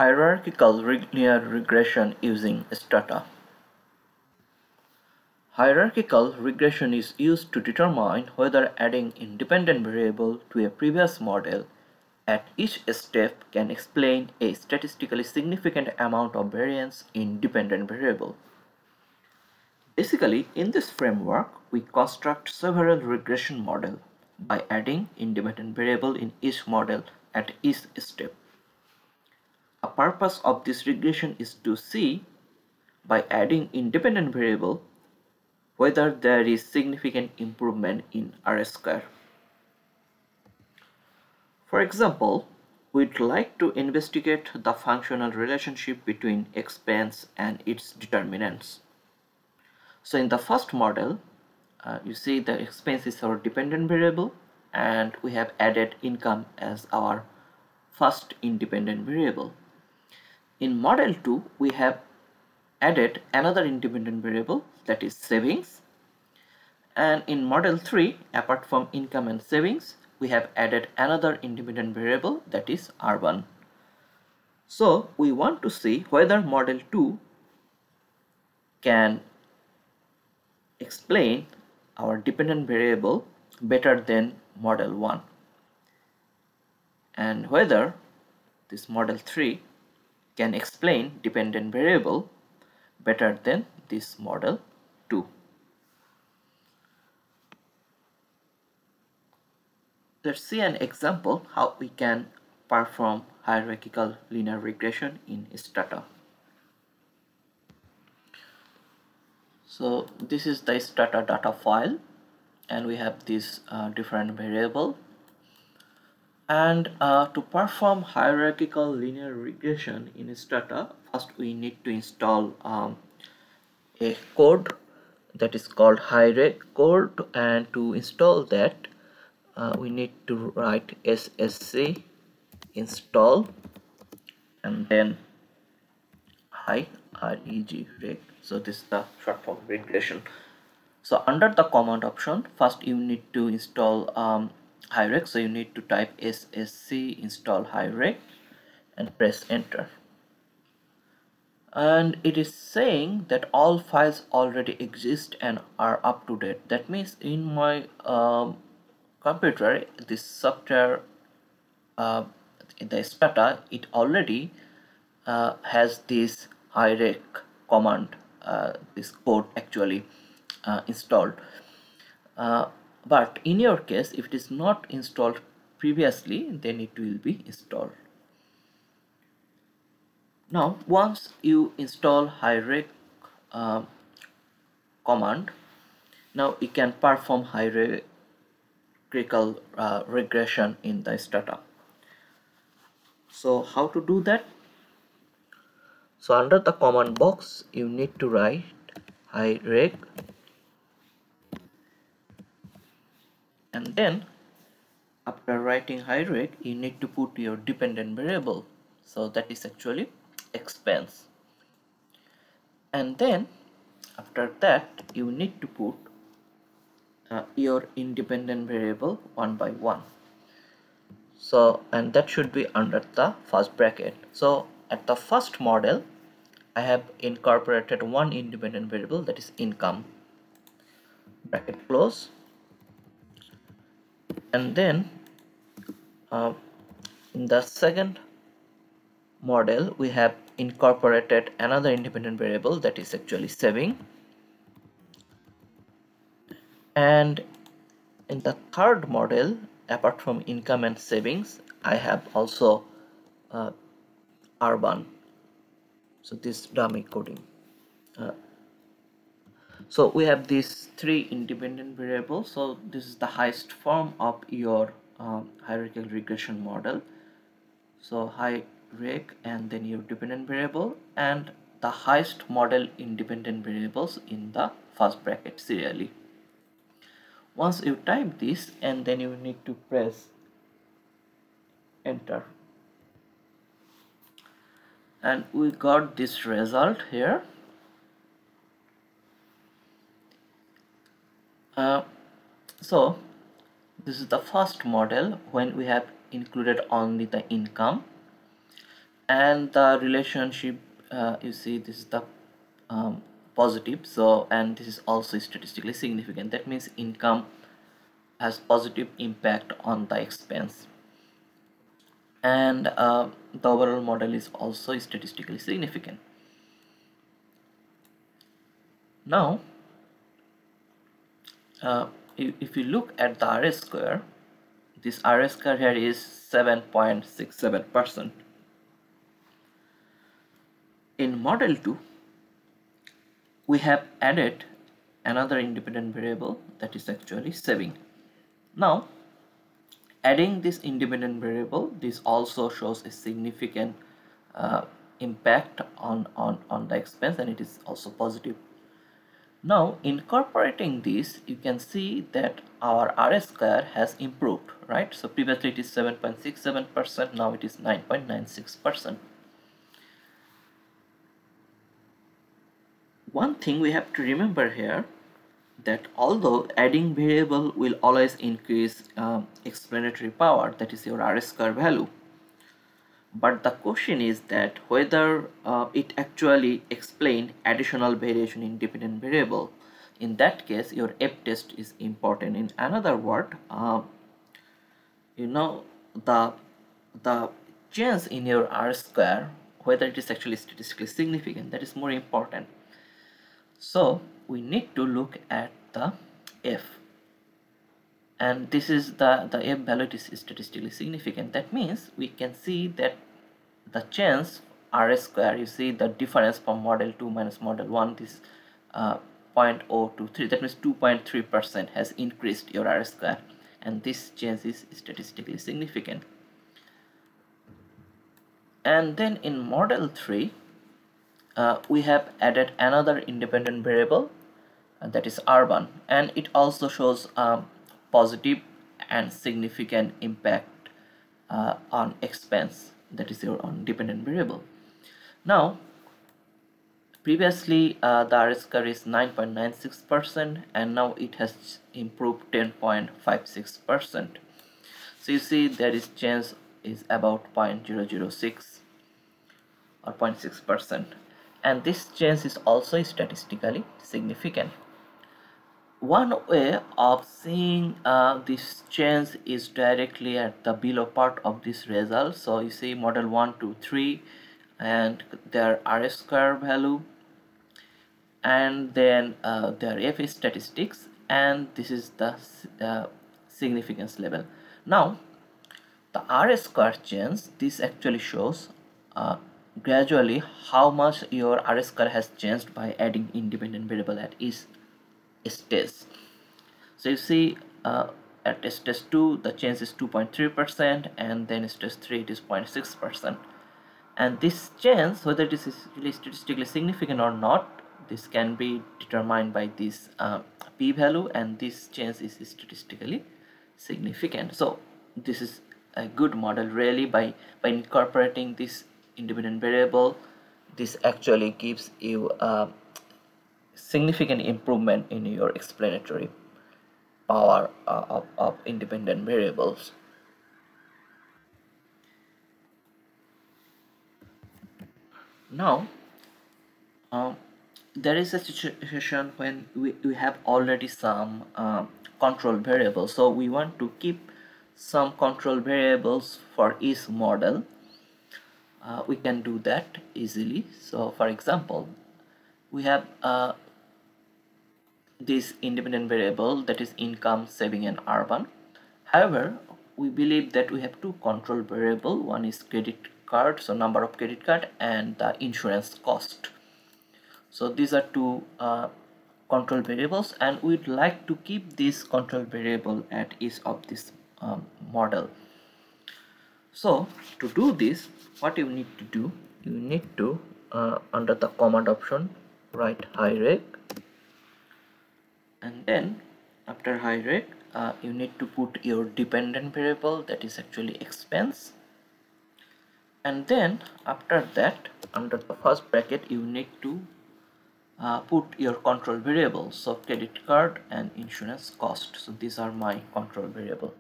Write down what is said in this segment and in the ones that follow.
Hierarchical linear regression using strata. Hierarchical regression is used to determine whether adding independent variable to a previous model at each step can explain a statistically significant amount of variance in dependent variable. Basically, in this framework, we construct several regression models by adding independent variable in each model at each step. A purpose of this regression is to see, by adding independent variable, whether there is significant improvement in R-square. For example, we'd like to investigate the functional relationship between expense and its determinants. So in the first model, you see the expense is our dependent variable, and we have added income as our first independent variable. In model 2, we have added another independent variable, that is savings. And in model 3, apart from income and savings, we have added another independent variable, that is R1. So we want to see whether model 2 can explain our dependent variable better than model 1, and whether this model 3 can explain dependent variable better than this model 2. Let's see an example how we can perform hierarchical linear regression in strata. So this is the strata data file, and we have this different variable. And to perform hierarchical linear regression in strata, first we need to install a code that is called HiReg code, and to install that we need to write ssc install and then reg. So this is the short form regression. So under the command option, first you need to install HiReg. So you need to type ssc install HiReg and press enter. And it is saying that all files already exist and are up to date. That means in my computer, this software in the strata, it already has this HiReg command, this code actually installed. But in your case, if it is not installed previously, then it will be installed. Now once you install HiReg command, now you can perform hierarchical regression in the strata. So how to do that? So under the command box, you need to write HiReg, and then after writing HiReg, you need to put your dependent variable. So that is actually expense. And then after that, you need to put your independent variable one by one. So, and that should be under the first bracket. So at the first model, I have incorporated one independent variable, that is income, bracket close. And then in the second model, we have incorporated another independent variable, that is actually saving. And in the third model, apart from income and savings, I have also R1. So this dummy coding. So we have these three independent variables. So this is the highest form of your hierarchical regression model. So HiReg and then your dependent variable and the highest model independent variables in the first bracket serially. Once you type this, and then you need to press enter, and we got this result here. So this is the first model when we have included only the income, and the relationship, you see this is the positive, so and this is also statistically significant. That means income has positive impact on the expense, and the overall model is also statistically significant. Now if you look at the RS square, this RS square here is 7.67%. In model 2 we have added another independent variable, that is actually saving. Now adding this independent variable, this also shows a significant impact on the expense, and it is also positive. Now incorporating this, you can see that our RS square has improved, right? So previously it is 7.67%, now it is 9.96%. One thing we have to remember here, that although adding variable will always increase explanatory power, that is your RS square value, but the question is that whether it actually explain additional variation in dependent variable. In that case your F test is important. In another word, you know, the change in your R square, whether it is actually statistically significant, that is more important. So we need to look at the F, and this is the F value is statistically significant. That means we can see that the change RS square, you see the difference from model 2 minus model 1, this 0.023, that means 2.3% has increased your RS square, and this change is statistically significant. And then in model 3 we have added another independent variable, that is urban, and it also shows positive and significant impact on expense, that is your own dependent variable. Now previously the RS square is 9.96%, and now it has improved 10.56%. so you see there is change is about 0.006 or 0.6%, and this change is also statistically significant. One way of seeing this change is directly at the below part of this result. So you see model 1, 2, 3 and their RS square value, and then their F statistics, and this is the significance level. Now the RS square change, this actually shows gradually how much your RS square has changed by adding independent variable at each stage. So you see at stage 2 the change is 2.3%, and then stage 3 it is 0.6%, and this change, whether it is really statistically significant or not, this can be determined by this p-value, and this change is statistically significant. So this is a good model really. By incorporating this independent variable, this actually gives you significant improvement in your explanatory power of independent variables. Now there is a situation when we have already some control variables, so we want to keep some control variables for each model. We can do that easily. So for example, we have this independent variable, that is income, saving and urban. However, we believe that we have two control variable. One is credit card, so number of credit card, and the insurance cost. So these are two control variables, and we'd like to keep this control variable at each of this model. So to do this, what you need to do, you need to under the command option write hierarch, and then after hierarch you need to put your dependent variable, that is actually expense, and then after that under the first bracket you need to put your control variables, so credit card and insurance cost. So these are my control variable.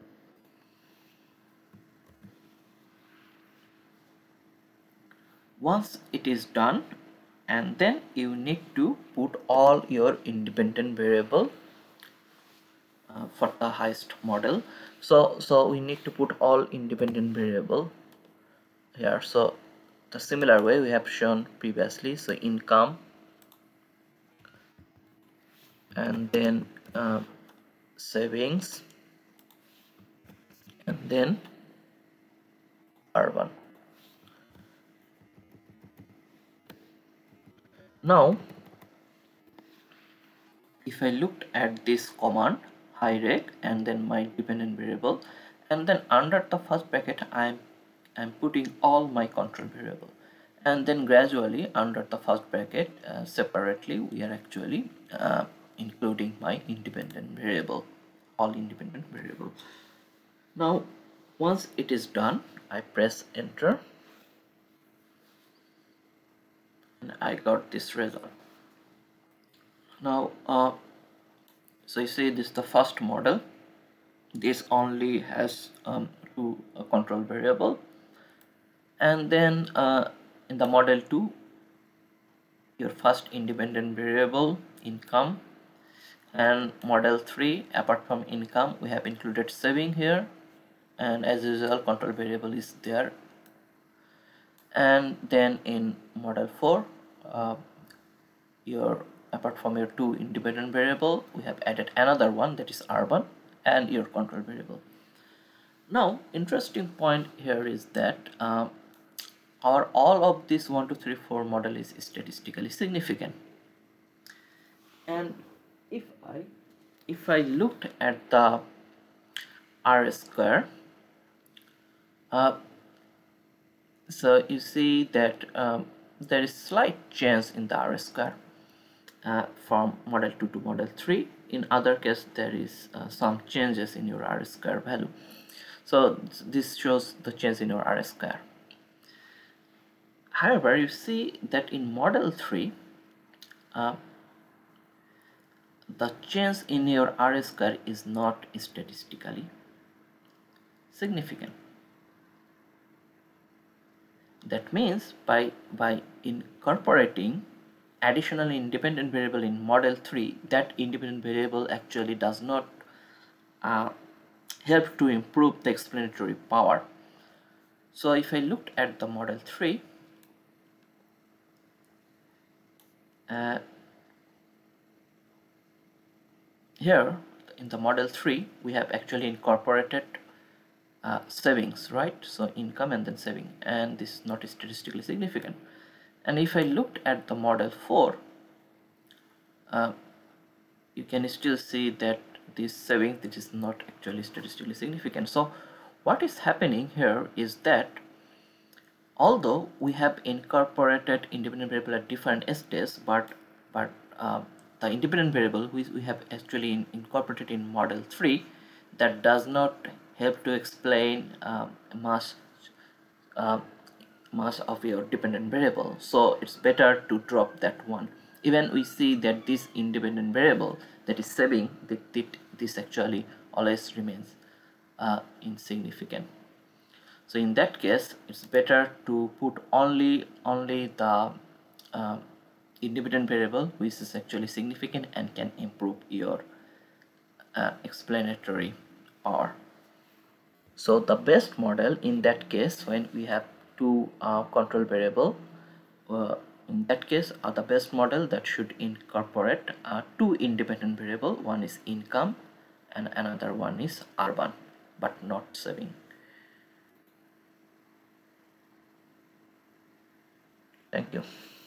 Once it is done, and then you need to put all your independent variable for the highest model. So we need to put all independent variable here. So the similar way we have shown previously, so income, and then savings, and then urban. Now if I looked at this command hierarch and then my dependent variable, and then under the first bracket I'm putting all my control variable, and then gradually under the first bracket separately we are actually including my independent variable, all independent variable. Now once it is done, I press enter and I got this result. Now so you see this is the first model. This only has two control variable, and then in the model 2 your first independent variable income, and model 3 apart from income we have included saving here, and as usual control variable is there. And then in model 4 your apart from your two independent variable we have added another one, that is urban, and your control variable. Now interesting point here is that our all of this 1 2 3 4 model is statistically significant. And if I looked at the R square, so you see that there is slight change in the R square from model 2 to model 3. In other case there is some changes in your R square value. So this shows the change in your R square. However, you see that in model 3 the change in your R square is not statistically significant. That means by incorporating additional independent variable in model 3, that independent variable actually does not help to improve the explanatory power. So if I looked at the model 3, here in the model 3 we have actually incorporated savings, right? So income and then saving, and this is not statistically significant. And if I looked at the model 4, you can still see that this saving, this is not actually statistically significant. So what is happening here is that although we have incorporated independent variable at different stages, but the independent variable which we have actually incorporated in model 3, that does not help to explain much of your dependent variable. So it's better to drop that one. Even we see that this independent variable, that is saving, this actually always remains insignificant. So in that case it's better to put only the independent variable which is actually significant and can improve your explanatory power. So the best model in that case, when we have two control variable, in that case the best model that should incorporate two independent variable, one is income and another one is urban, but not saving. Thank you.